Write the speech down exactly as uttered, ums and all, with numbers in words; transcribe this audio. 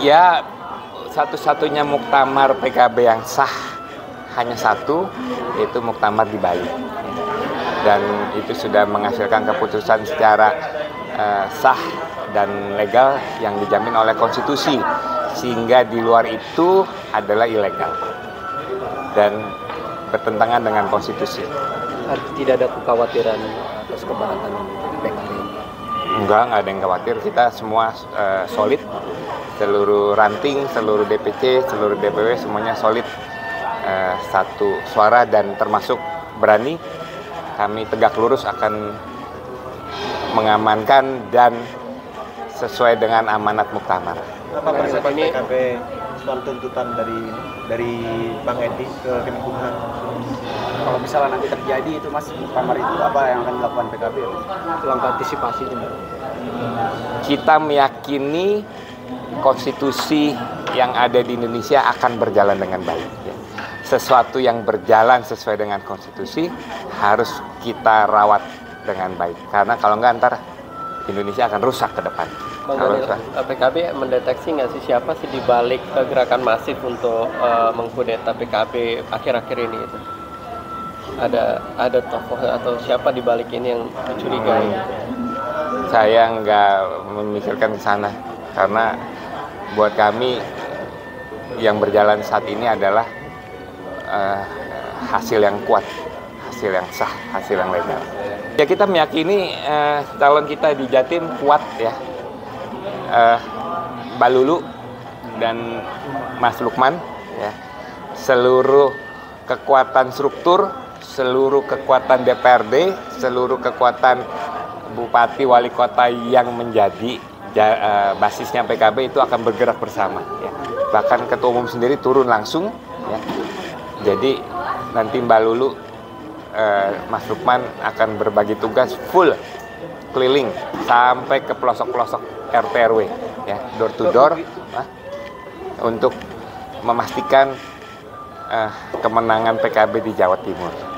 Ya, satu-satunya muktamar P K B yang sah hanya satu, yaitu muktamar di Bali. Dan itu sudah menghasilkan keputusan secara uh, sah dan legal yang dijamin oleh konstitusi, sehingga di luar itu adalah ilegal dan bertentangan dengan konstitusi. Tidak ada kekhawatiran atas keberatan P K B? Enggak, enggak ada yang khawatir. Kita semua uh, solid, seluruh ranting, seluruh D P C, seluruh D P W semuanya solid, uh, satu suara dan termasuk berani. Kami tegak lurus akan mengamankan dan sesuai dengan amanat muktamar. Apa persiapan P K B soal tuntutan dari dari Bang Edi ke Kemenkumham? Kalau misalnya nanti terjadi itu Mas, muktamar itu apa yang akan dilakukan P K B? Langkah antisipasi juga. Kita meyakini konstitusi yang ada di Indonesia akan berjalan dengan baik. Ya. Sesuatu yang berjalan sesuai dengan konstitusi harus kita rawat dengan baik. Karena kalau enggak ntar Indonesia akan rusak ke depan. Bang Daniel, P K B mendeteksi nggak sih siapa sih dibalik gerakan masif untuk uh, mengkudeta P K B akhir-akhir ini? Itu? Ada ada tokoh atau siapa dibalik ini yang dicurigai? Saya nggak memikirkan ke sana karena buat kami yang berjalan saat ini adalah uh, hasil yang kuat, hasil yang sah, hasil yang legal. Ya kita meyakini uh, calon kita di Jatim kuat ya, uh, Balulu dan Mas Lukman ya, seluruh kekuatan struktur, seluruh kekuatan D P R D, seluruh kekuatan Bupati Wali Kota yang menjadi ja, uh, basisnya P K B itu akan bergerak bersama. Ya. Bahkan Ketua Umum sendiri turun langsung. Ya. Jadi nanti Mbak Lulu, uh, Mas Lukman akan berbagi tugas full keliling sampai ke pelosok-pelosok R T R W, ya, door to door, uh, untuk memastikan uh, kemenangan P K B di Jawa Timur.